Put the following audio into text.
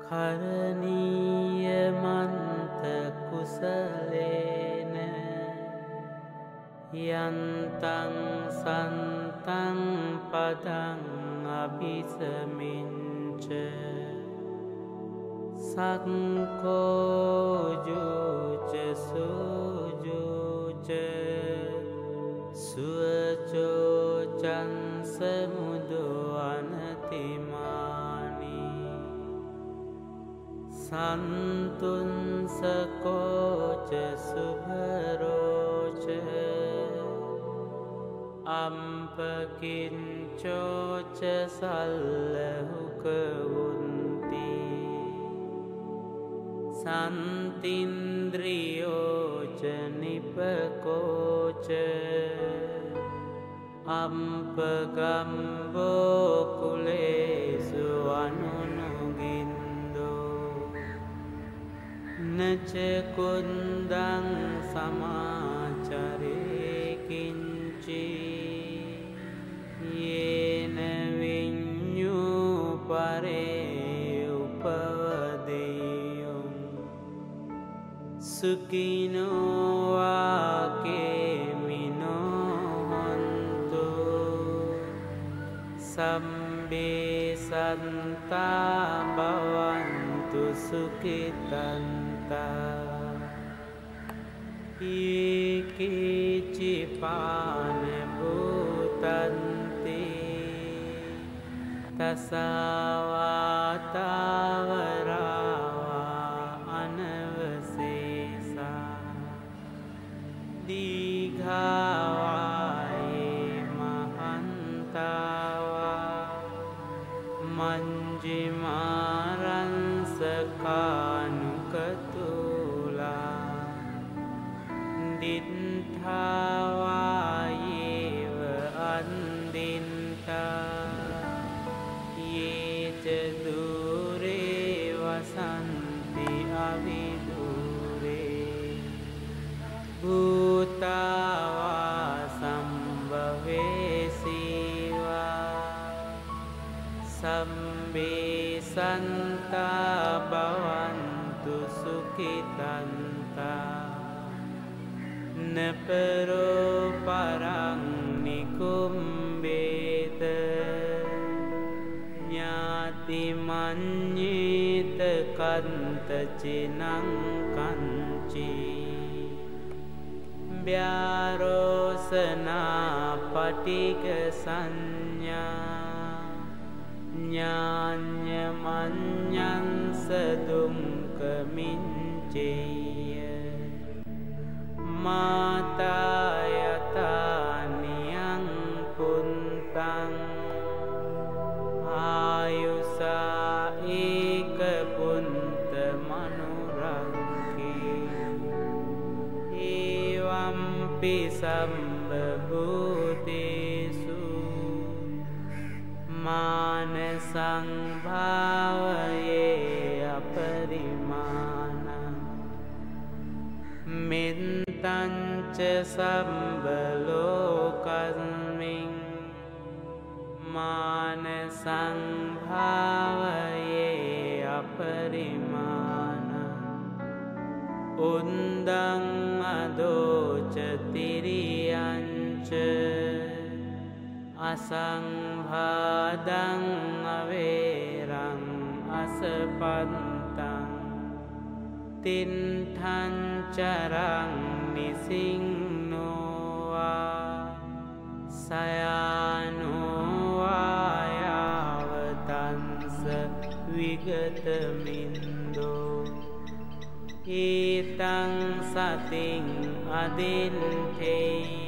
කරණීයමන්ත කුසලේන යන්තං සන්තං පදං අභිසමිච්ඡ සක්ඛෝජුච සුජුච සුවචෝචං සමුදු අනතිමානි සන්තුං සකෝච සුභරෝච අම්පකින්චෝච සල්ලහුකවුන්ති සන්තින්ද්‍රියෝච නිපකෝච අම්පගම්බෝ කුලේසු අනුනුගින්දෝ නච කුන්දං සමාචරේ කිංචි යේන විඤ්ඤූ පරේ උපවදෙය්‍යං සුඛිනෝ වාකේමිනෝ හන්තු සම්බේ සන්තා භවන්තු සුඛිතන්තා ඒකේචිපාන භූතන්ති තසවාතාවරාවා අනවසේසා දීඝාවායේ මහන්තාවා මංජිමාරංසකානුකතුලා දිත්ථාවායේව අන්දින්තා යේච දුරේ වසන්ති අවිදුරේ භූතාවා සම්භවේසීවා සම්බේ සන්තා භවන්තු සුඛිතන්තා නපරෝ පරං නිකුම්බේත ඥාති මඤ්ඤේත කන්තචිනං කංචි ව්‍යාරෝසනා පටික සංඥා ඥාඤ්ඤ මඤ්ඤංස දුක්ඛමිච්ඡේය මාතා යතානියං පුන්තං ආයුසා ඒක පුන්ත මනුරක්ඛේ ඒවම්පි සම්බභූතේසු මාන සංභාවයේ අපරිමාණ මෙත්තංච සම්බලෝකස්මින් මාන සංභාවයේ අපරිමාණ උන්දං අදෝච තිරියංච අසංභාදං අවේරං අසපන්තං තින්ඨං චරං නිසින්නෝවා සයානෝවා යාවතංස විගතමින්දෝ ඊතං සතින් අදින්ඨේ